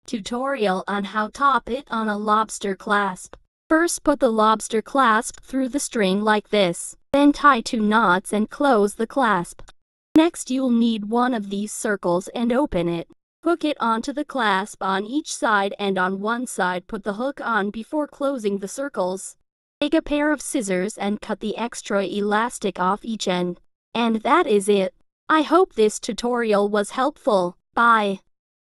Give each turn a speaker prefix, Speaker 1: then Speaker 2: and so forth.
Speaker 1: Tutorial on how to top it on a lobster clasp. First, put the lobster clasp through the string like this. Then tie 2 knots and close the clasp. Next, you'll need one of these circles and open it. Hook it onto the clasp on each side, and on one side put the hook on before closing the circles. Take a pair of scissors and cut the extra elastic off each end. And that is it. I hope this tutorial was helpful. Bye.